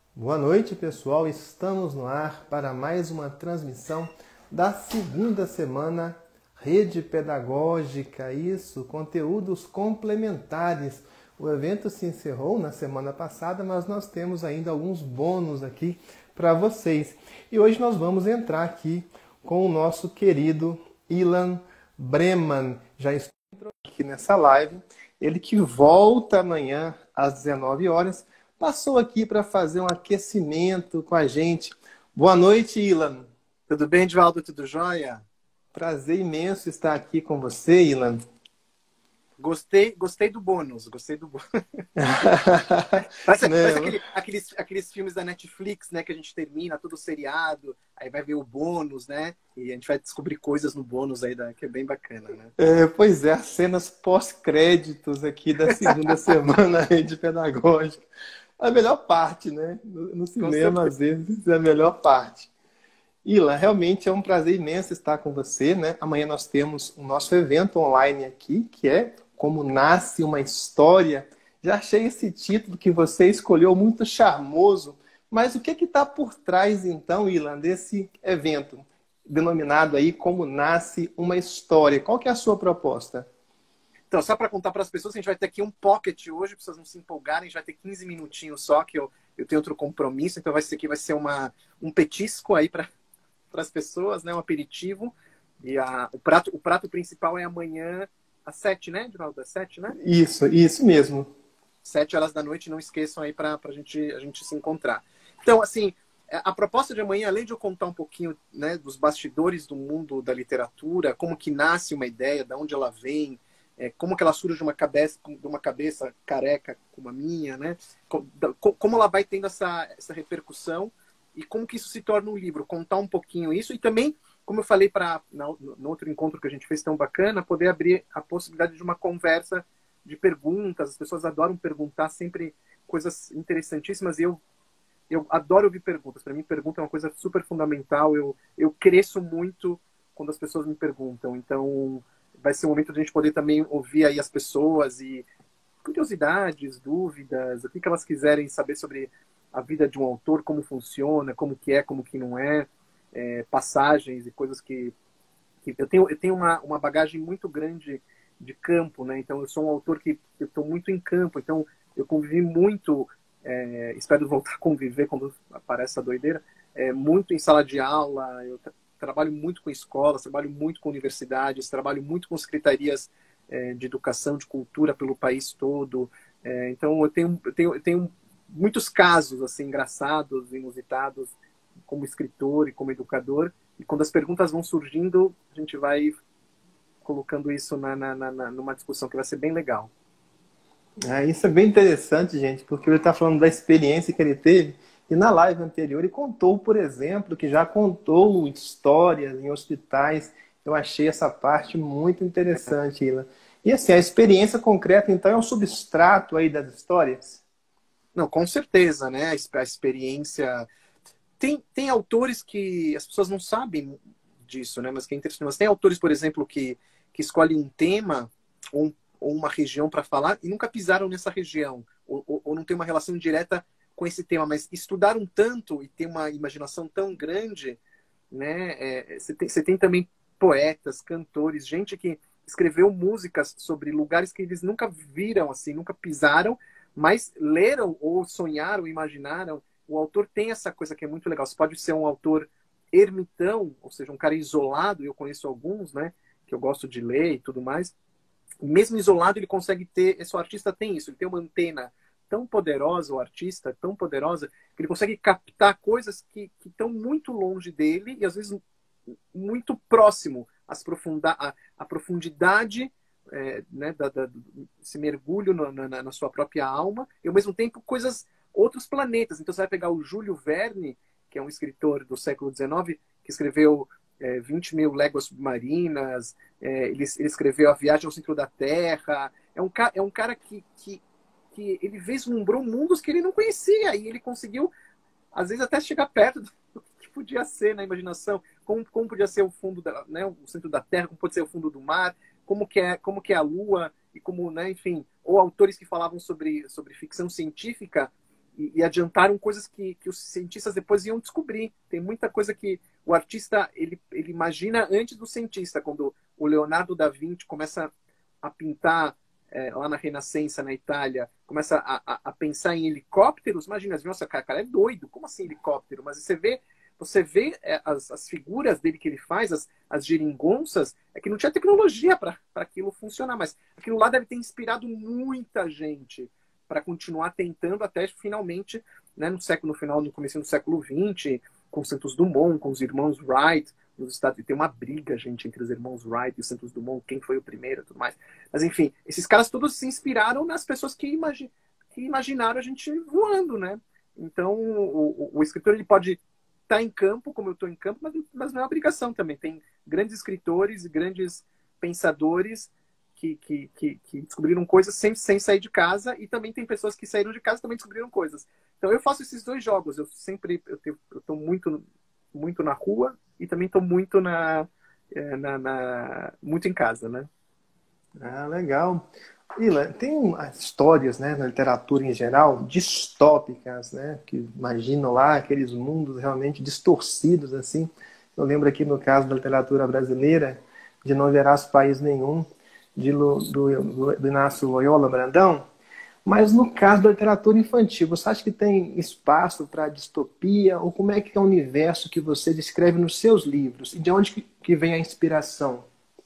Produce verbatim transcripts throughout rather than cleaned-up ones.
Boa noite, pessoal. Estamos no ar para mais uma transmissão da segunda semana Rede Pedagógica. Isso, conteúdos complementares. O evento se encerrou na semana passada, mas nós temos ainda alguns bônus aqui para vocês. E hoje nós vamos entrar aqui com o nosso querido Ilan Breman. Já estou aqui nessa live. Ele que volta amanhã às dezenove horas. Passou aqui para fazer um aquecimento com a gente. Boa noite, Ilan. Tudo bem, Edvaldo? Tudo jóia? Prazer imenso estar aqui com você, Ilan. Gostei, gostei do bônus, gostei do bônus. Parece, parece aquele, aqueles, aqueles filmes da Netflix, né, que a gente termina todo o seriado, aí vai ver o bônus, né, e a gente vai descobrir coisas no bônus aí, da, que é bem bacana, né? É, pois é, as cenas pós-créditos aqui da segunda semana de pedagógica. A melhor parte, né? No, no cinema, às vezes, é a melhor parte. Ilan, realmente é um prazer imenso estar com você, né? Amanhã nós temos o nosso evento online aqui, que é Como Nasce uma História. Já achei esse título que você escolheu muito charmoso, mas o que que está por trás, então, Ilan, desse evento, denominado aí Como Nasce uma História? Qual que é a sua proposta? Então, só para contar para as pessoas, a gente vai ter aqui um pocket hoje, para vocês não se empolgarem, a gente vai ter quinze minutinhos só, que eu, eu tenho outro compromisso, então vai ser aqui vai ser uma, um petisco aí para as pessoas, né, um aperitivo. E a, o, prato, o prato principal é amanhã às sete, né, Edvaldo? Às sete, né? Isso, isso mesmo. Sete horas da noite, não esqueçam aí para a gente, a gente se encontrar. Então, assim, a proposta de amanhã, além de eu contar um pouquinho, né, dos bastidores do mundo da literatura, como que nasce uma ideia, de onde ela vem, é, como que ela surge de uma cabeça, de uma cabeça careca como a minha, né? Como ela vai tendo essa, essa repercussão e como que isso se torna um livro, contar um pouquinho isso e também, como eu falei para no, no outro encontro que a gente fez tão bacana, poder abrir a possibilidade de uma conversa de perguntas. As pessoas adoram perguntar sempre coisas interessantíssimas e eu eu adoro ouvir perguntas. Para mim, pergunta é uma coisa super fundamental. Eu, eu cresço muito quando as pessoas me perguntam. Então, vai ser um momento de a gente poder também ouvir aí as pessoas e curiosidades, dúvidas, o que, que elas quiserem saber sobre a vida de um autor, como funciona, como que é, como que não é, é passagens e coisas que... que eu tenho, eu tenho uma, uma bagagem muito grande de campo, né? Então, eu sou um autor que eu estou muito em campo. Então, eu convivi muito... É, espero voltar a conviver quando aparece essa doideira, é, muito em sala de aula. Eu tra trabalho muito com escolas, trabalho muito com universidades, trabalho muito com secretarias é, de educação, de cultura pelo país todo. É, então eu tenho, eu, tenho, eu tenho muitos casos assim, engraçados, inusitados, como escritor e como educador, e quando as perguntas vão surgindo, a gente vai colocando isso na, na, na, numa discussão que vai ser bem legal. É, isso é bem interessante, gente, porque ele está falando da experiência que ele teve e na live anterior ele contou, por exemplo, que já contou histórias em hospitais. Eu achei essa parte muito interessante, Ilan. E assim, a experiência concreta, então, é um substrato aí das histórias? Não, com certeza, né? A experiência... Tem, tem autores que as pessoas não sabem disso, né? Mas que é interessante. Mas tem autores, por exemplo, que, que escolhem um tema ou um ou uma região para falar e nunca pisaram nessa região, ou, ou, ou não tem uma relação direta com esse tema, mas estudaram tanto e tem uma imaginação tão grande, né? É, você, tem, você tem também poetas, cantores, gente que escreveu músicas sobre lugares que eles nunca viram, assim, nunca pisaram, mas leram ou sonharam, imaginaram. O autor tem essa coisa que é muito legal. Você pode ser um autor ermitão, ou seja, um cara isolado, eu conheço alguns, né, que eu gosto de ler e tudo mais. Mesmo isolado, ele consegue ter... Esse artista tem isso, ele tem uma antena tão poderosa, o artista, tão poderosa, que ele consegue captar coisas que estão muito longe dele e, às vezes, muito próximo às profunda, a, a profundidade, é, né, da, da, esse mergulho no, na, na sua própria alma, e, ao mesmo tempo, coisas... outros planetas. Então, você vai pegar o Júlio Verne, que é um escritor do século dezenove, que escreveu... É, vinte mil léguas submarinas, é, ele, ele escreveu A Viagem ao Centro da Terra. É um, é um cara que, que, que ele vislumbrou mundos que ele não conhecia e ele conseguiu, às vezes, até chegar perto do que podia ser na imaginação, como, como podia ser o fundo, da, né, o centro da Terra, como pode ser o fundo do mar, como que é, como que é a Lua, e como, né, enfim, ou autores que falavam sobre, sobre ficção científica e, e adiantaram coisas que, que os cientistas depois iam descobrir. Tem muita coisa que o artista ele, ele imagina antes do cientista. Quando o Leonardo da Vinci começa a pintar é, lá na Renascença, na Itália, começa a, a, a pensar em helicópteros, imagina, nossa, cara, cara é doido, como assim helicóptero? Mas você vê, você vê é, as, as figuras dele que ele faz, as, as geringonças, é que não tinha tecnologia para aquilo funcionar, mas aquilo lá deve ter inspirado muita gente para continuar tentando até finalmente, né, no século, no final, no começo do século vinte, com Santos Dumont, com os irmãos Wright, nos Estados Unidos. Tem uma briga, gente, entre os irmãos Wright e os Santos Dumont, quem foi o primeiro e tudo mais. Mas, enfim, esses caras todos se inspiraram nas pessoas que, imagi que imaginaram a gente voando, né? Então, o, o, o escritor ele pode estar em campo, como eu estou em campo, mas, mas não é obrigação também. Tem grandes escritores e grandes pensadores que, que, que, que descobriram coisas sem, sem sair de casa, e também tem pessoas que saíram de casa e também descobriram coisas. Então, eu faço esses dois jogos. Eu sempre eu tenho, eu tô muito, muito na rua e também estou muito na, na, na muito em casa, né? Ah, legal. Ila, tem histórias, né, na literatura em geral, distópicas, né, que imaginam lá aqueles mundos realmente distorcidos, assim. Eu lembro aqui no caso da literatura brasileira, de Não Verás País Nenhum, de, do, do, do Inácio Loyola Brandão. Mas no caso da literatura infantil, você acha que tem espaço para distopia? Ou como é que é o universo que você descreve nos seus livros? E de onde que, que vem a inspiração?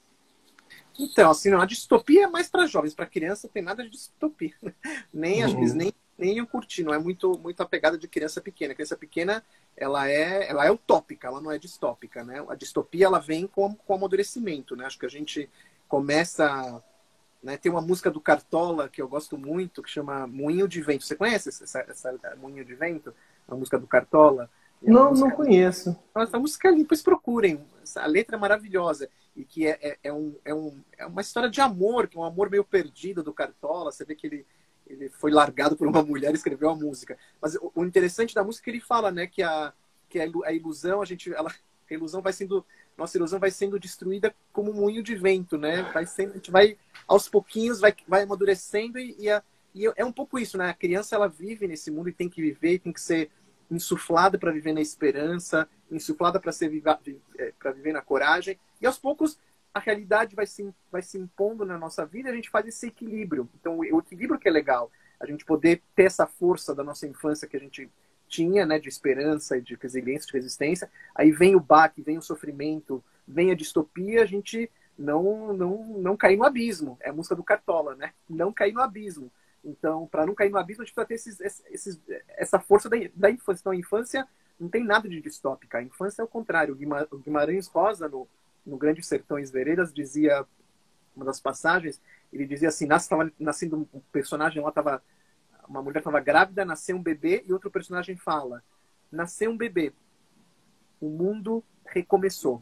Então, assim, não, a distopia é mais para jovens, para criança tem nada de distopia. Nem às vezes nem nem eu curti, não é muito muito a pegada de criança pequena. A criança pequena, ela é ela é utópica, ela não é distópica, né? A distopia ela vem com com amadurecimento, né? Acho que a gente começa, né, tem uma música do Cartola que eu gosto muito, que chama Moinho de Vento. Você conhece essa, essa Moinho de Vento? A música do Cartola? É uma Não, música... não conheço. Essa música ali, depois procurem. A letra é maravilhosa. E que é, é, é, um, é, um, é uma história de amor, que é um amor meio perdido do Cartola. Você vê que ele, ele foi largado por uma mulher e escreveu a música. Mas o, o interessante da música é que ele fala, né, que a, que a ilusão, a gente, ela, a ilusão vai sendo, nossa ilusão vai sendo destruída como um moinho de vento, né? Vai sendo, a gente vai, aos pouquinhos, vai, vai amadurecendo e, e, a, e é um pouco isso, né? A criança, ela vive nesse mundo e tem que viver, tem que ser insuflada para viver na esperança, insuflada para ser para viver na coragem, e aos poucos a realidade vai se, vai se impondo na nossa vida e a gente faz esse equilíbrio. Então, o equilíbrio que é legal, a gente poder ter essa força da nossa infância que a gente tinha, né, de esperança, de resiliência, de resistência, aí vem o baque, vem o sofrimento, vem a distopia, a gente não, não, não cair no abismo. É a música do Cartola, né? Não cair no abismo. Então, para não cair no abismo, a gente precisa ter esses, esses, essa força da, da infância. Então, a infância não tem nada de distópica. A infância é o contrário. O Guimarães Rosa, no, no Grande Sertões Veredas, dizia, uma das passagens, ele dizia assim, nasce, tava nascendo um personagem lá, tava, uma mulher estava grávida, nasceu um bebê, e outro personagem fala, nasceu um bebê, o mundo recomeçou.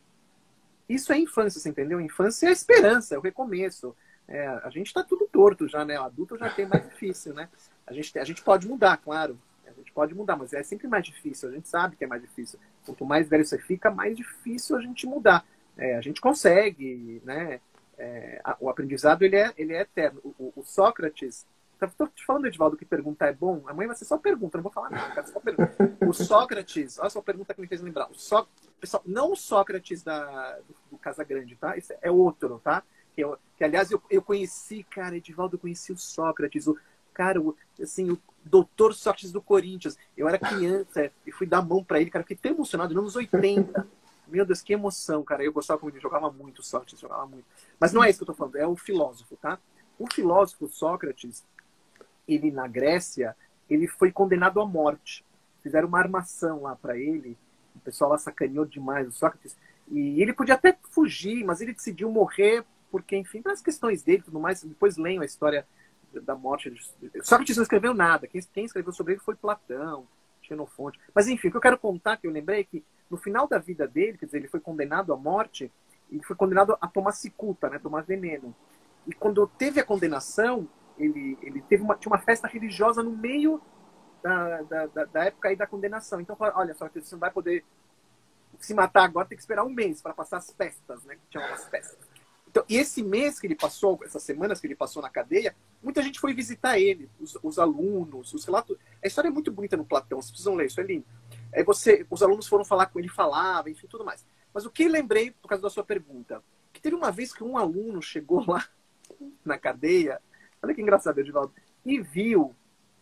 Isso é infância, você entendeu? Infância é a esperança, é o recomeço. É, a gente está tudo torto já, né? O adulto já tem mais difícil, né? A gente, a gente pode mudar, claro. A gente pode mudar, mas é sempre mais difícil. A gente sabe que é mais difícil. Quanto mais velho você fica, mais difícil a gente mudar. É, a gente consegue, né? É, a, o aprendizado, ele é, ele é eterno. O, o, o Sócrates... Estou te falando, Edivaldo, que perguntar é bom. Amanhã vai ser só pergunta, não vou falar nada. Cara, só pergunta. O Sócrates... Olha só a pergunta que me fez lembrar. O Só, pessoal, não o Sócrates da, do, do Casagrande, tá? Esse é outro, tá? Que, eu, que aliás, eu, eu conheci, cara, Edivaldo, eu conheci o Sócrates, o cara, o, assim, o doutor Sócrates do Corinthians. Eu era criança e fui dar a mão pra ele, cara, fiquei tão emocionado, nos anos oitenta. Meu Deus, que emoção, cara. Eu gostava como ele jogava muito, o Sócrates jogava muito. Mas não é isso que eu tô falando, é o filósofo, tá? O filósofo Sócrates, ele na Grécia, ele foi condenado à morte. Fizeram uma armação lá pra ele, o pessoal lá sacaneou demais o Sócrates, e ele podia até fugir, mas ele decidiu morrer porque, enfim, pelas questões dele e tudo mais, depois leiam a história da morte. Sócrates não escreveu nada, quem, quem escreveu sobre ele foi Platão, Xenofonte. Mas, enfim, o que eu quero contar, que eu lembrei, é que no final da vida dele, quer dizer, ele foi condenado à morte, ele foi condenado a tomar cicuta, né, tomar veneno. E quando teve a condenação, ele, ele teve uma, tinha uma festa religiosa no meio da, da, da, da época aí da condenação. Então, olha, Sócrates, você não vai poder se matar agora, tem que esperar um mês para passar as festas, né, que chamam as festas. Então, e esse mês que ele passou, essas semanas que ele passou na cadeia, muita gente foi visitar ele, os, os alunos, os relatos. A história é muito bonita no Platão, vocês precisam ler, isso é lindo. Aí você, os alunos foram falar com ele, falava, enfim, tudo mais. Mas o que lembrei, por causa da sua pergunta, que teve uma vez que um aluno chegou lá na cadeia, olha que engraçado, Edivaldo, e viu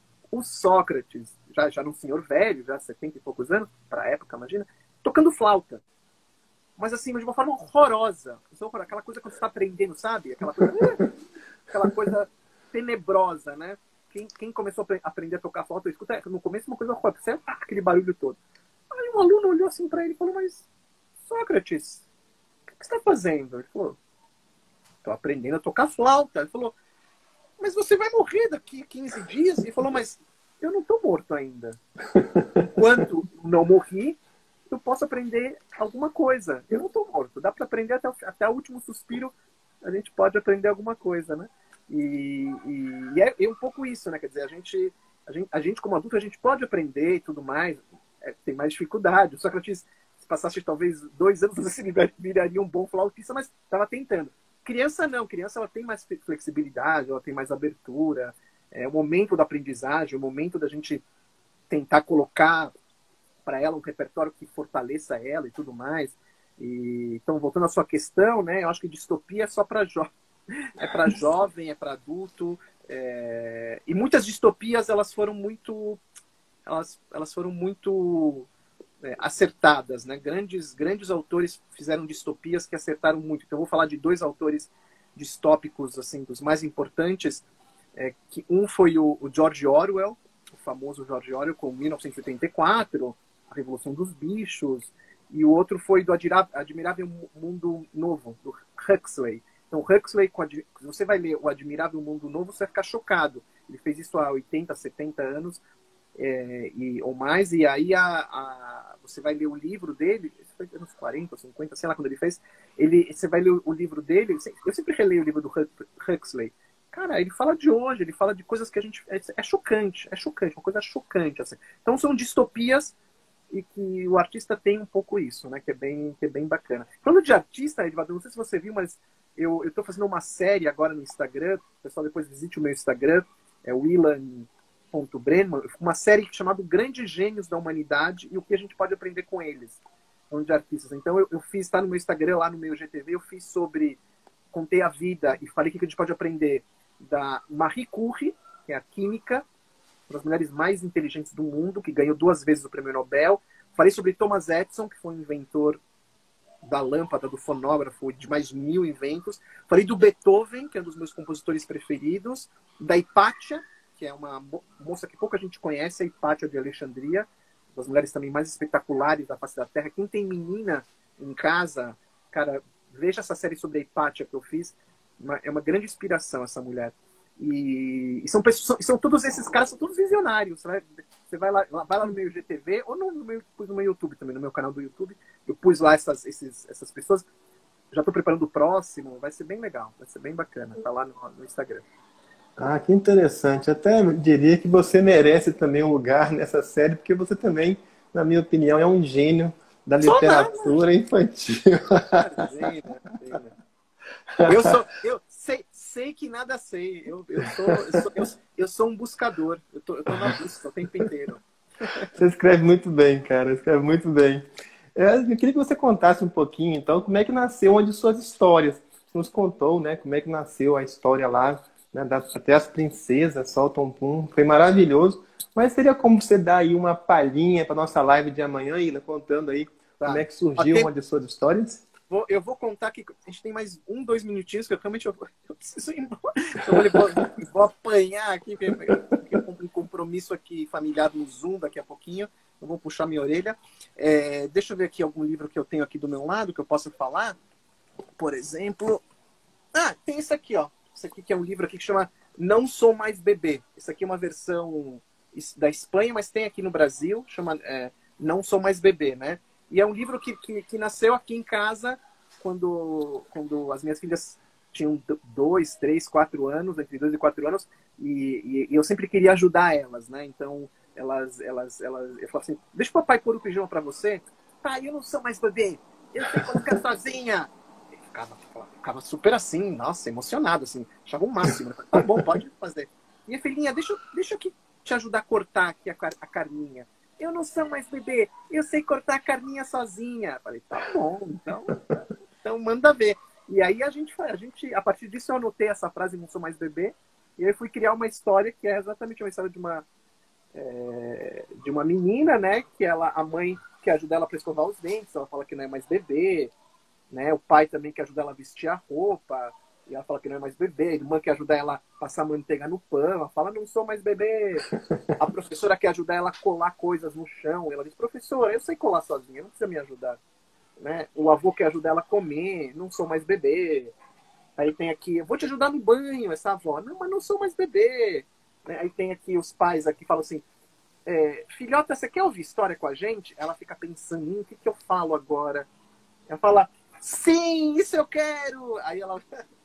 o Sócrates, já, já um senhor velho, já setenta e poucos anos, para a época, imagina, tocando flauta. Mas assim, de uma forma horrorosa. Aquela coisa que você está aprendendo, sabe? Aquela coisa, aquela coisa tenebrosa, né? Quem, quem começou a aprender a tocar flauta, escuta, no começo uma coisa horrorosa, você tá, aquele barulho todo. Aí um aluno olhou assim para ele e falou, mas Sócrates, o que você está fazendo? Ele falou, estou aprendendo a tocar flauta. Ele falou, mas você vai morrer daqui a quinze dias? Ele falou, mas eu não estou morto ainda. Enquanto não morri, eu posso aprender alguma coisa. Eu não estou morto. Dá para aprender até o, até o último suspiro. A gente pode aprender alguma coisa, né? E, e, e é, é um pouco isso, né? Quer dizer, a gente, a gente, a gente como adulto, a gente pode aprender e tudo mais. É, tem mais dificuldade. O Sócrates, se passasse talvez dois anos, você viraria um bom flautista, mas estava tentando. Criança não. Criança ela tem mais flexibilidade, ela tem mais abertura. É o momento da aprendizagem, o momento da gente tentar colocar para ela um repertório que fortaleça ela e tudo mais. E, então, voltando à sua questão, né, eu acho que distopia é só para jovem. É para jovem, é para adulto. É... E muitas distopias, elas foram muito... Elas, elas foram muito é, acertadas, né? Grandes, grandes autores fizeram distopias que acertaram muito. Então, eu vou falar de dois autores distópicos, assim, dos mais importantes. É, que um foi o, o George Orwell, o famoso George Orwell, com mil novecentos e oitenta e quatro, A Revolução dos Bichos, e o outro foi do Admirável Mundo Novo, do Huxley. Então, Huxley, se você vai ler o Admirável Mundo Novo, você vai ficar chocado. Ele fez isso há oitenta, setenta anos, é, e, ou mais, e aí a, a, você vai ler o livro dele, isso foi anos quarenta, cinquenta, sei lá quando ele fez, ele, você vai ler o livro dele, eu sempre releio o livro do Huxley. Cara, ele fala de hoje, ele fala de coisas que a gente... É, é chocante, é chocante, uma coisa chocante, assim. Então, são distopias e que o artista tem um pouco isso, né? Que é bem, que é bem bacana. Falando de artista, Edvaldo, não sei se você viu, mas eu estou fazendo uma série agora no Instagram. O pessoal depois visite o meu Instagram, é willan ponto brenman, uma série chamada Grandes Gênios da Humanidade e o que a gente pode aprender com eles, falando de artistas. Então, eu, eu fiz, tá no meu Instagram, lá no meu G T V, eu fiz sobre... Contei a vida e falei o que a gente pode aprender da Marie Curie, que é a química, uma das mulheres mais inteligentes do mundo, que ganhou duas vezes o prêmio Nobel. Falei sobre Thomas Edison, que foi um inventor da lâmpada, do fonógrafo, de mais mil inventos. Falei do Beethoven, que é um dos meus compositores preferidos. Da Hipátia, que é uma mo moça que pouca gente conhece, a Hipátia de Alexandria, uma das mulheres também mais espetaculares da face da Terra. Quem tem menina em casa, cara, veja essa série sobre a Hipátia que eu fiz. Uma, é uma grande inspiração essa mulher. E, e são, pessoas, são todos esses caras, são todos visionários. Você vai, você vai, lá, vai lá no meu G T V, ou no, no, meu, no meu YouTube também, no meu canal do YouTube. Eu pus lá essas, esses, essas pessoas. Já estou preparando o próximo, vai ser bem legal, vai ser bem bacana. Tá lá no, no Instagram. Ah, que interessante. Até diria que você merece também um lugar nessa série, porque você também, na minha opinião, é um gênio da literatura infantil. Eu sou, eu sei, sei que nada sei. Eu, eu, sou, eu, sou, eu, eu sou um buscador. Eu tô, eu tô na busca o tempo inteiro. Você escreve muito bem, cara. Escreve muito bem. Eu queria que você contasse um pouquinho, então, como é que nasceu uma de suas histórias. Você nos contou, né? Como é que nasceu a história lá, né, das, até as princesas soltam pum. Foi maravilhoso. Mas seria como você dar aí uma palhinha para nossa live de amanhã, Ila, contando aí tá. Como é que surgiu okay. uma de suas histórias? Vou, eu vou contar que a gente tem mais um, dois minutinhos, que eu realmente eu, eu preciso ir embora. Eu vou, vou, vou apanhar aqui, porque eu tenho um compromisso aqui familiar no Zoom daqui a pouquinho. Eu vou puxar minha orelha. É, deixa eu ver aqui algum livro que eu tenho aqui do meu lado, que eu possa falar. Por exemplo... Ah, tem esse aqui, ó. Esse aqui que é um livro aqui que chama Não Sou Mais Bebê. Esse aqui é uma versão da Espanha, mas tem aqui no Brasil. Chama é, Não Sou Mais Bebê, né? E é um livro que, que, que nasceu aqui em casa quando, quando as minhas filhas tinham dois, três, quatro anos, entre dois e quatro anos, e, e, e eu sempre queria ajudar elas, né? Então, elas, elas, elas, eu falava assim, deixa o papai pôr o pijama para você. Pai, eu não sou mais bebê, eu sei colocar sozinha. ficava, ficava super assim, nossa, emocionado, assim, achava o máximo. Né? Tá bom, pode fazer. Minha filhinha, deixa, eu- deixa eu aqui te ajudar a cortar aqui a, car- a carninha. Eu não sou mais bebê, eu sei cortar a carninha sozinha. Falei, tá bom, então, então manda ver. E aí a gente, foi- a gente, a partir disso eu anotei essa frase, não sou mais bebê, e aí fui criar uma história que é exatamente uma história de uma, é, de uma menina, né, que ela, a mãe que ajuda ela para escovar os dentes, ela fala que não é mais bebê, né, o pai também que ajuda ela a vestir a roupa, e ela fala que não é mais bebê, a irmã que ajuda ela a passar manteiga no pão, ela fala, não sou mais bebê. A professora que ajuda ela a colar coisas no chão, ela diz, professora, eu sei colar sozinha, não precisa me ajudar. Né? O avô que ajuda ela a comer, não sou mais bebê. Aí tem aqui, eu vou te ajudar no banho, essa avó, não, mas não sou mais bebê. Né? Aí tem aqui os pais aqui que falam assim, é, filhota, você quer ouvir história com a gente? Ela fica pensando, em o que, que eu falo agora? Ela fala, sim, isso eu quero! Aí ela,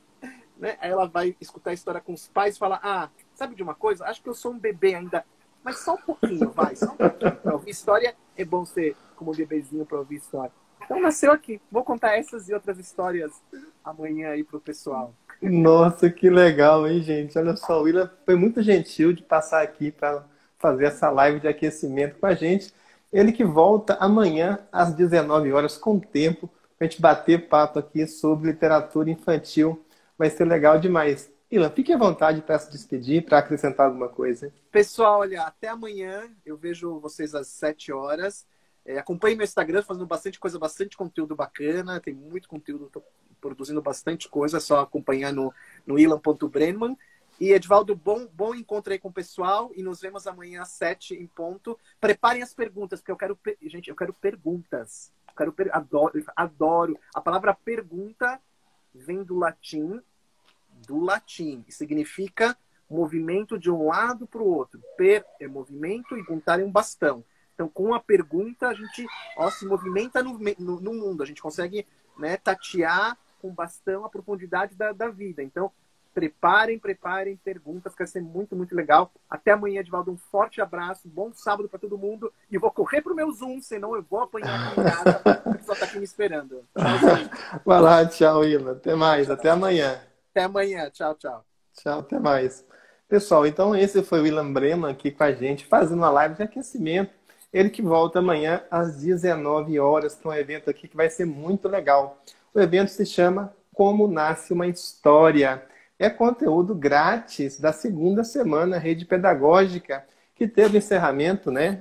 né? Aí ela vai escutar a história com os pais e fala, ah, sabe de uma coisa? Acho que eu sou um bebê ainda, mas só um pouquinho, vai, só um pouquinho. Pra ouvir história é bom ser como um bebezinho para ouvir história. Então nasceu aqui. Vou contar essas e outras histórias amanhã aí pro pessoal. Nossa, que legal, hein, gente? Olha só, o Willa foi muito gentil de passar aqui para fazer essa live de aquecimento com a gente. Ele que volta amanhã às dezenove horas com tempo para a gente bater papo aqui sobre literatura infantil. Vai ser legal demais. Willa, fique à vontade para se despedir, para acrescentar alguma coisa. Pessoal, olha, até amanhã. Eu vejo vocês às sete horas. É, acompanhe meu Instagram, fazendo bastante coisa, bastante conteúdo bacana. Tem muito conteúdo, tô produzindo bastante coisa. É só acompanhar no, no ilan ponto brenman. E, Edvaldo, bom, bom encontro aí com o pessoal. E nos vemos amanhã às sete em ponto. Preparem as perguntas, porque eu quero... Gente, eu quero perguntas. Eu quero per... adoro, adoro. A palavra pergunta vem do latim, do latim. E significa movimento de um lado para o outro. Per é movimento e guntar é um bastão. Então, com a pergunta, a gente ó, se movimenta no, no, no mundo. A gente consegue, né, tatear com bastão a profundidade da, da vida. Então, preparem, preparem perguntas, que vai ser muito, muito legal. Até amanhã, Edvaldo. Um forte abraço. Bom sábado para todo mundo. E eu vou correr pro meu Zoom, senão eu vou apanhar aqui em casa. O pessoal está aqui me esperando. Tchauzinho. Vai lá, tchau, Willa. Até mais, Tchau. até amanhã. Até amanhã. Tchau, tchau. Tchau, até mais. Pessoal, então esse foi o William Breman aqui com a gente, fazendo uma live de aquecimento. Ele que volta amanhã às dezenove horas para um evento aqui que vai ser muito legal. O evento se chama Como Nasce uma História. É conteúdo grátis da segunda semana Rede Pedagógica, que teve encerramento, né,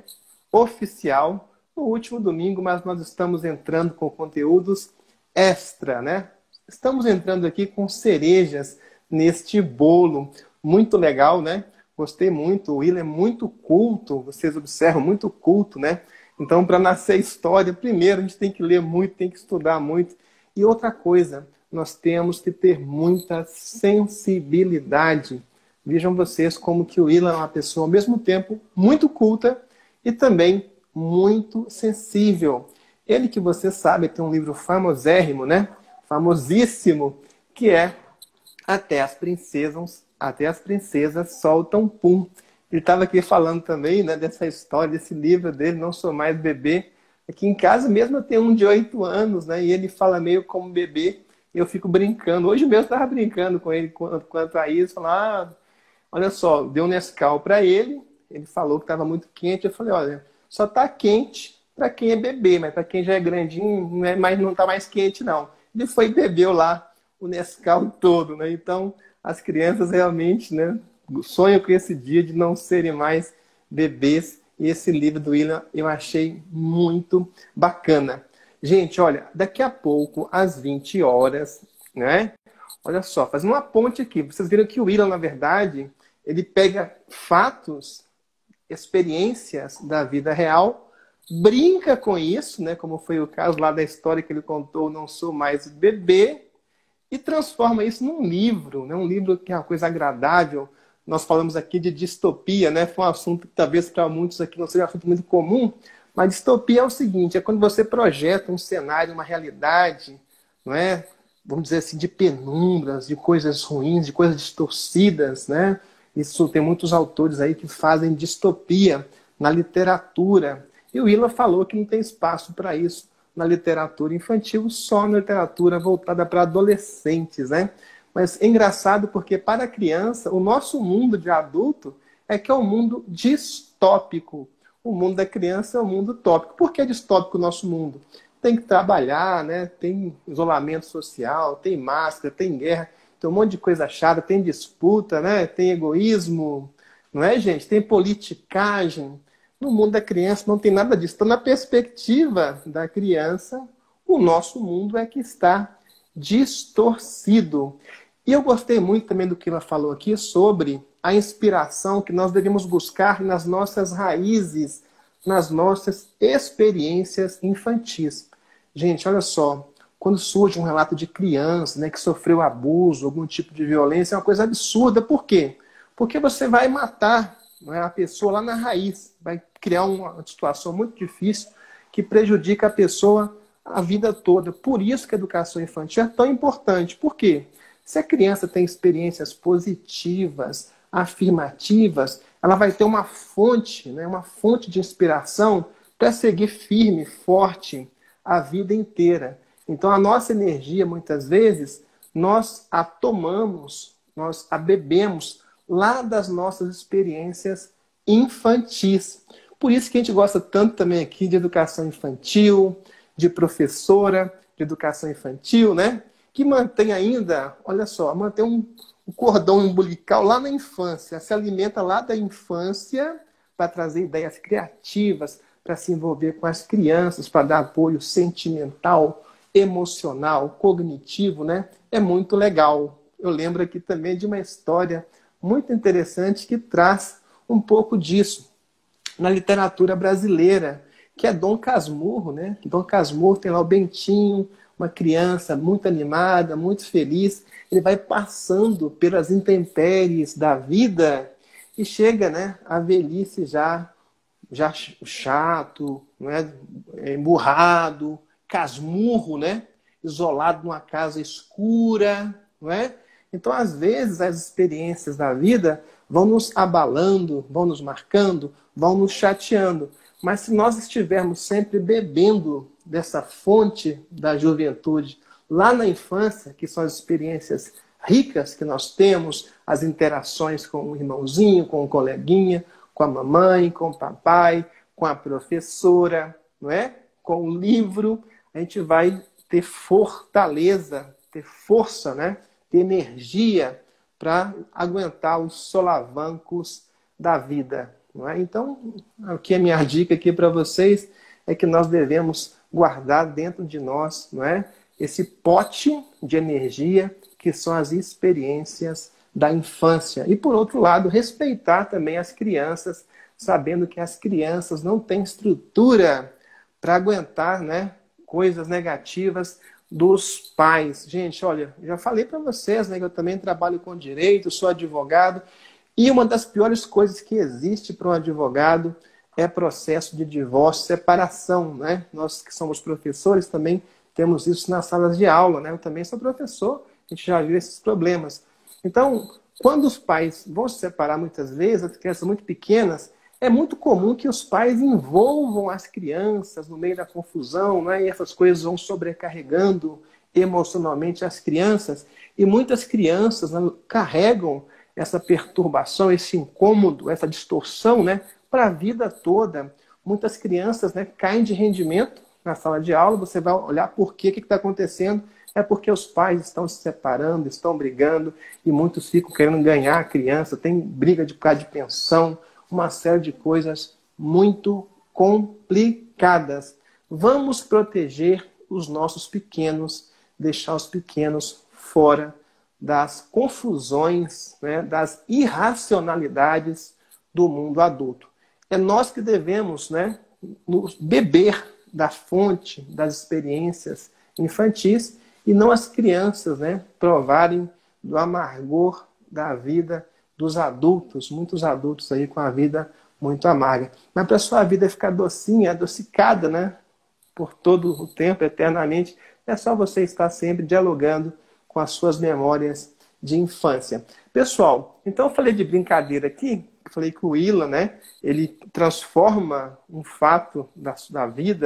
oficial no último domingo, mas nós estamos entrando com conteúdos extra, né? Estamos entrando aqui com cerejas neste bolo. Muito legal, né? Gostei muito. O Willa é muito culto, vocês observam, muito culto, né? Então, para nascer história, primeiro a gente tem que ler muito, tem que estudar muito. E outra coisa, nós temos que ter muita sensibilidade. Vejam vocês como que o Willa é uma pessoa, ao mesmo tempo, muito culta e também muito sensível. Ele que você sabe tem um livro famosérrimo, né? Famosíssimo, que é Até as Princesas, Até as Princesas Soltam Pum. Ele estava aqui falando também, né, dessa história, desse livro dele, Não Sou Mais Bebê. Aqui em casa mesmo eu tenho um de oito anos, né, e ele fala meio como bebê, e eu fico brincando. Hoje mesmo eu estava brincando com ele quanto a isso, falando, ah, olha só, deu Nescau para ele, ele falou que estava muito quente, eu falei, olha, só está quente para quem é bebê, mas para quem já é grandinho, não é, mas não está mais quente, não. Ele foi e bebeu lá o Nescau todo, né? Então, as crianças realmente, né, sonham com esse dia de não serem mais bebês. E esse livro do William eu achei muito bacana. Gente, olha, daqui a pouco, às vinte horas, né? Olha só, fazendo uma ponte aqui. Vocês viram que o William, na verdade, ele pega fatos, experiências da vida real, brinca com isso, né? Como foi o caso lá da história que ele contou, Não Sou Mais Bebê, e transforma isso num livro, né? Um livro que é uma coisa agradável. Nós falamos aqui de distopia, né? Foi um assunto que talvez para muitos aqui não seja um assunto muito comum, mas distopia é o seguinte, é quando você projeta um cenário, uma realidade, não é? Vamos dizer assim, de penumbras, de coisas ruins, de coisas distorcidas, né? Isso tem muitos autores aí que fazem distopia na literatura. E o Willa falou que não tem espaço para isso na literatura infantil, só na literatura voltada para adolescentes, né? Mas é engraçado porque para a criança, o nosso mundo de adulto é que é um mundo distópico. O mundo da criança é um mundo tópico. Por que é distópico o nosso mundo? Tem que trabalhar, né? Tem isolamento social, tem máscara, tem guerra, tem um monte de coisa chata, tem disputa, né? Tem egoísmo, não é, gente? Tem politicagem. No mundo da criança não tem nada disso. Então, na perspectiva da criança, o nosso mundo é que está distorcido. E eu gostei muito também do que ela falou aqui sobre a inspiração que nós devemos buscar nas nossas raízes, nas nossas experiências infantis. Gente, olha só, quando surge um relato de criança, né, que sofreu abuso, algum tipo de violência, é uma coisa absurda. Por quê? Porque você vai matar, não é, a pessoa lá na raiz, vai criar uma situação muito difícil que prejudica a pessoa a vida toda. Por isso que a educação infantil é tão importante. Por quê? Se a criança tem experiências positivas, afirmativas, ela vai ter uma fonte, né, uma fonte de inspiração para seguir firme, forte a vida inteira. Então, a nossa energia, muitas vezes, nós a tomamos, nós a bebemos lá das nossas experiências infantis. Por isso que a gente gosta tanto também aqui de educação infantil, de professora de educação infantil, né? Que mantém ainda, olha só, mantém um, um cordão umbilical lá na infância, se alimenta lá da infância para trazer ideias criativas, para se envolver com as crianças, para dar apoio sentimental, emocional, cognitivo, né? É muito legal. Eu lembro aqui também de uma história muito interessante que traz um pouco disso na literatura brasileira, que é Dom Casmurro, né? Dom Casmurro tem lá o Bentinho, uma criança muito animada, muito feliz. Ele vai passando pelas intempéries da vida e chega, né, à velhice já, já chato, não é? Emburrado, casmurro, né? Isolado numa casa escura, não é? Então, às vezes, as experiências da vida vão nos abalando, vão nos marcando, vão nos chateando. Mas se nós estivermos sempre bebendo dessa fonte da juventude lá na infância, que são as experiências ricas que nós temos, as interações com o irmãozinho, com o coleguinha, com a mamãe, com o papai, com a professora, não é? Com o livro, a gente vai ter fortaleza, ter força, né? Ter energia para aguentar os solavancos da vida. Não é? Então, aqui a minha dica aqui para vocês é que nós devemos guardar dentro de nós, não é? Esse pote de energia que são as experiências da infância. E, por outro lado, respeitar também as crianças, sabendo que as crianças não têm estrutura para aguentar, né, coisas negativas dos pais. Gente, olha, já falei para vocês, né, que eu também trabalho com direito, sou advogado, e uma das piores coisas que existe para um advogado é processo de divórcio, separação, né? Nós que somos professores também temos isso nas salas de aula, né? Eu também sou professor, a gente já viu esses problemas. Então, quando os pais vão se separar muitas vezes, as crianças muito pequenas, é muito comum que os pais envolvam as crianças no meio da confusão, né? E essas coisas vão sobrecarregando emocionalmente as crianças, e muitas crianças, né, carregam essa perturbação, esse incômodo, essa distorção, né, para a vida toda. Muitas crianças, né, caem de rendimento na sala de aula, você vai olhar por quê, o que está acontecendo, é porque os pais estão se separando, estão brigando, e muitos ficam querendo ganhar a criança, tem briga de por causa de pensão, uma série de coisas muito complicadas. Vamos proteger os nossos pequenos, deixar os pequenos fora das confusões, né, das irracionalidades do mundo adulto. É nós que devemos, né, nos beber da fonte das experiências infantis e não as crianças, né, provarem do amargor da vida dos adultos, muitos adultos aí com a vida muito amarga. Mas para a sua vida ficar docinha, adocicada, né, por todo o tempo, eternamente, é só você estar sempre dialogando com as suas memórias de infância. Pessoal, então eu falei de brincadeira aqui, eu falei que o Ilan, né, ele transforma um fato da, da vida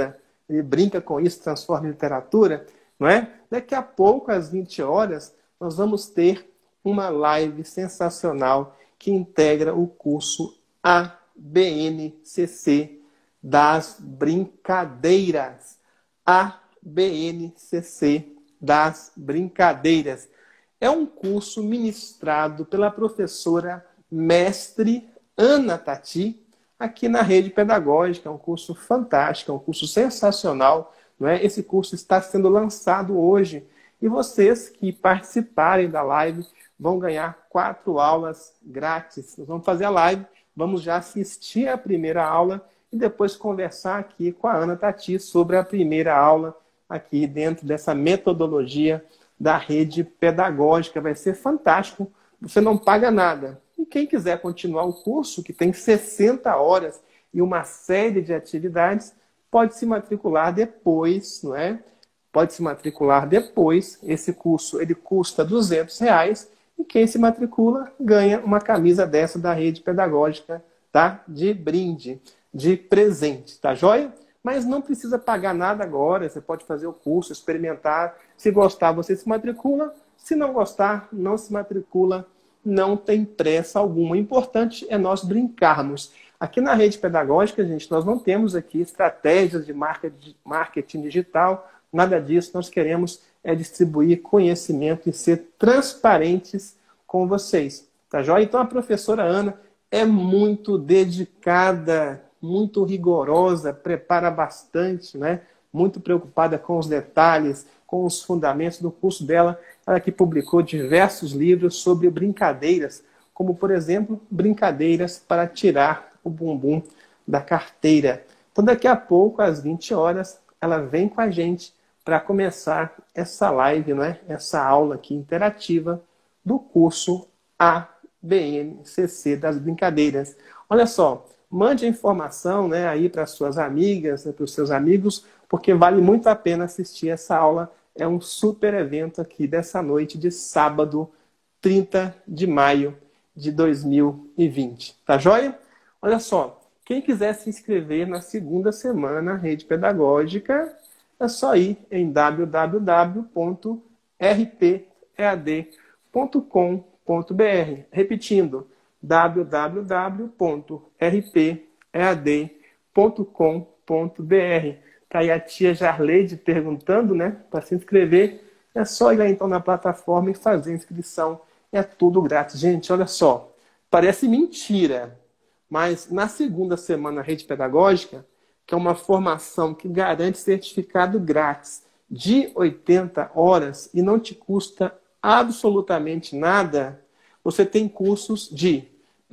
ele brinca com isso, transforma em literatura, não é? Daqui a pouco, às vinte horas, nós vamos ter uma live sensacional que integra o curso A B N C C das brincadeiras. A B N C C das brincadeiras. É um curso ministrado pela professora mestre Ana Tati, aqui na Rede Pedagógica. É um curso fantástico, é um curso sensacional. Não é? Esse curso está sendo lançado hoje. E vocês que participarem da live vão ganhar quatro aulas grátis. Nós vamos fazer a live, vamos já assistir a primeira aula e depois conversar aqui com a Ana Tati sobre a primeira aula aqui dentro dessa metodologia da Rede Pedagógica. Vai ser fantástico, você não paga nada. E quem quiser continuar o curso, que tem sessenta horas e uma série de atividades, pode se matricular depois, não é? Pode se matricular depois. Esse curso ele custa duzentos reais e quem se matricula ganha uma camisa dessa da Rede Pedagógica, tá? De brinde, de presente, tá joia? Mas não precisa pagar nada agora, você pode fazer o curso, experimentar. Se gostar, você se matricula. Se não gostar, não se matricula. Não tem pressa alguma. O importante é nós brincarmos. Aqui na Rede Pedagógica, gente, nós não temos aqui estratégias de marketing digital, nada disso. Nós queremos é distribuir conhecimento e ser transparentes com vocês, tá joia? Então a professora Ana é muito dedicada, muito rigorosa, prepara bastante, né? Muito preocupada com os detalhes, com os fundamentos do curso dela. Ela que publicou diversos livros sobre brincadeiras, como, por exemplo, brincadeiras para tirar o bumbum da carteira. Então, daqui a pouco, às vinte horas, ela vem com a gente para começar essa live, né? Essa aula aqui interativa do curso A B N C C das brincadeiras. Olha só, mande a informação, né, aí para suas amigas, né, para os seus amigos, porque vale muito a pena assistir essa aula. É um super evento aqui dessa noite de sábado, trinta de maio de dois mil e vinte. Tá joia? Olha só, quem quiser se inscrever na segunda semana Rede Pedagógica, é só ir em w w w ponto r p e a d ponto com ponto b r. Repetindo, w w w ponto r p e a d ponto com ponto b r. Tá aí a tia Jarleide perguntando, né, para se inscrever. É só ir lá então na plataforma e fazer a inscrição. É tudo grátis. Gente, olha só, parece mentira, mas na segunda semana Rede Pedagógica, que é uma formação que garante certificado grátis de oitenta horas e não te custa absolutamente nada, você tem cursos de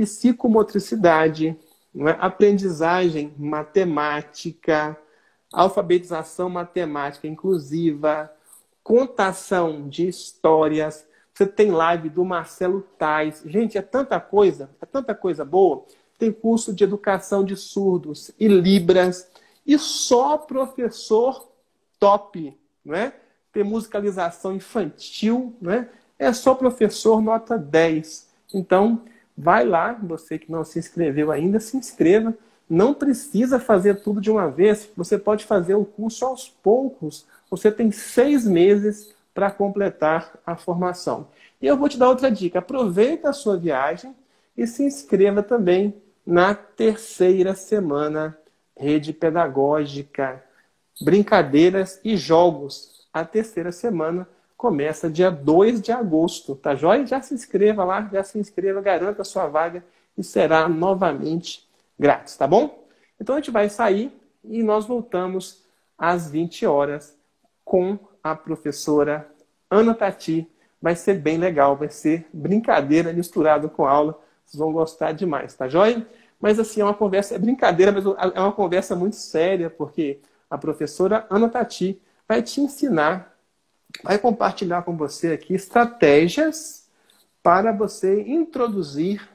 psicomotricidade, não é? Aprendizagem matemática, alfabetização matemática inclusiva, contação de histórias. Você tem live do Marcelo Tais. Gente, é tanta coisa, é tanta coisa boa. Tem curso de educação de surdos e libras. E só professor top, não é? Tem musicalização infantil, não é? É só professor nota dez. Então, vai lá, você que não se inscreveu ainda, se inscreva. Não precisa fazer tudo de uma vez. Você pode fazer o curso aos poucos. Você tem seis meses para completar a formação. E eu vou te dar outra dica. Aproveita a sua viagem e se inscreva também na terceira semana Rede Pedagógica, Brincadeiras e Jogos. A terceira semana começa dia dois de agosto, tá joia? Já se inscreva lá, já se inscreva, garanta a sua vaga e será novamente grátis, tá bom? Então a gente vai sair e nós voltamos às vinte horas com a professora Ana Tati. Vai ser bem legal, vai ser brincadeira misturado com aula. Vocês vão gostar demais, tá joia? Mas assim, é uma conversa, é brincadeira, mas é uma conversa muito séria, porque a professora Ana Tati vai te ensinar, vai compartilhar com você aqui estratégias para você introduzir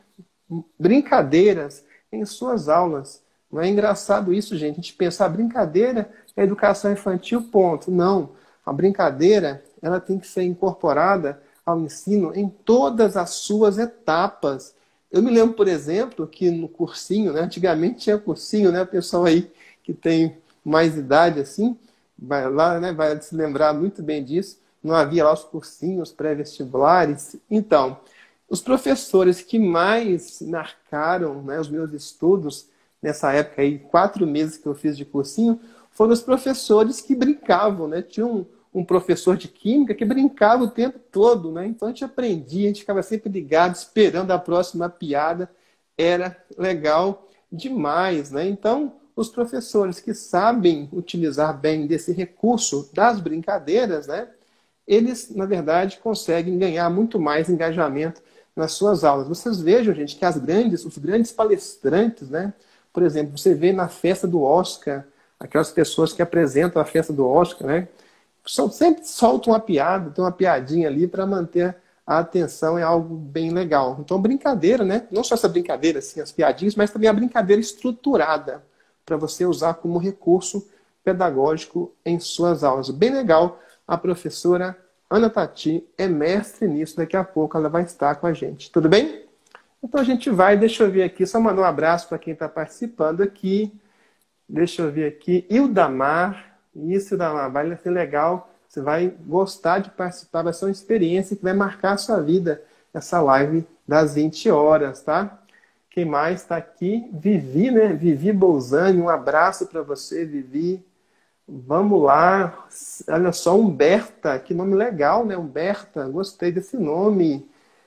brincadeiras em suas aulas. Não é engraçado isso, gente? A gente pensa, a brincadeira é educação infantil, ponto. Não. A brincadeira, ela tem que ser incorporada ao ensino em todas as suas etapas. Eu me lembro, por exemplo, que no cursinho, né? Antigamente tinha cursinho, né? O pessoal aí que tem mais idade assim, vai lá, né, vai se lembrar muito bem disso. Não havia lá os cursinhos pré-vestibulares. Então, os professores que mais marcaram, né, os meus estudos nessa época aí, quatro meses que eu fiz de cursinho, foram os professores que brincavam, né? Tinha um, um professor de química que brincava o tempo todo, né? Então a gente aprendia, a gente ficava sempre ligado, esperando a próxima piada. Era legal demais, né? Então, os professores que sabem utilizar bem desse recurso das brincadeiras, né? Eles, na verdade, conseguem ganhar muito mais engajamento nas suas aulas. Vocês vejam, gente, que as grandes, os grandes palestrantes, né? Por exemplo, você vê na festa do Oscar, aquelas pessoas que apresentam a festa do Oscar, né? São, sempre soltam uma piada, tem uma piadinha ali para manter a atenção, é algo bem legal. Então, brincadeira, né? Não só essa brincadeira, assim, as piadinhas, mas também a brincadeira estruturada para você usar como recurso pedagógico em suas aulas. Bem legal. A professora Ana Tati é mestre nisso, daqui a pouco ela vai estar com a gente. Tudo bem? Então a gente vai, deixa eu ver aqui, só mandar um abraço para quem está participando aqui. Deixa eu ver aqui, Ildamar, isso, Ildamar, vai ser legal, você vai gostar de participar, vai ser uma experiência que vai marcar a sua vida, essa live das vinte horas, tá? Quem mais está aqui? Vivi, né? Vivi Bolzani, um abraço para você, Vivi. Vamos lá, olha só, Humberta, que nome legal, né? Humberta, gostei desse nome.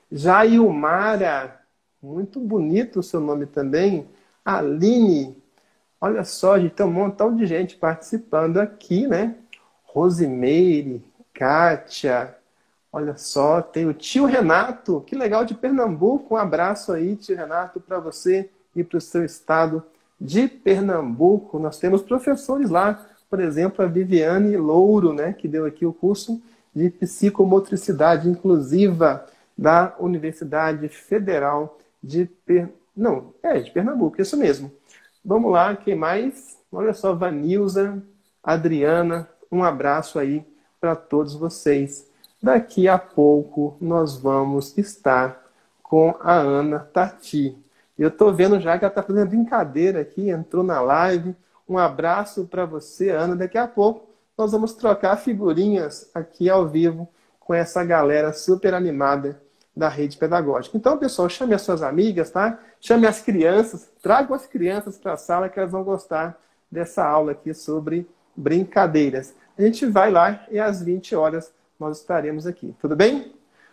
Jailmara, muito bonito o seu nome também. Aline, olha só, gente, tem um montão de gente participando aqui, né? Rosimeire, Kátia, olha só, tem o tio Renato, que legal, de Pernambuco. Um abraço aí, tio Renato, para você e para o seu estado de Pernambuco. Nós temos professores lá, por exemplo, a Viviane Louro, né, que deu aqui o curso de psicomotricidade inclusiva da Universidade Federal de per... não, é de Pernambuco, isso mesmo. Vamos lá, quem mais? Olha só, Vanilza, Adriana, um abraço aí para todos vocês. Daqui a pouco nós vamos estar com a Ana Tati. Eu estou vendo já que ela está fazendo brincadeira aqui, entrou na live. Um abraço para você, Ana. Daqui a pouco nós vamos trocar figurinhas aqui ao vivo com essa galera super animada da rede pedagógica. Então, pessoal, chame as suas amigas, tá? Chame as crianças, tragam as crianças para a sala que elas vão gostar dessa aula aqui sobre brincadeiras. A gente vai lá e às vinte horas nós estaremos aqui. Tudo bem?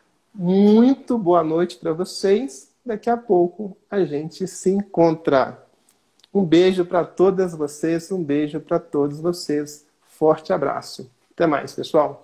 Muito boa noite para vocês. Daqui a pouco a gente se encontra. Um beijo para todas vocês, um beijo para todos vocês. Forte abraço. Até mais, pessoal.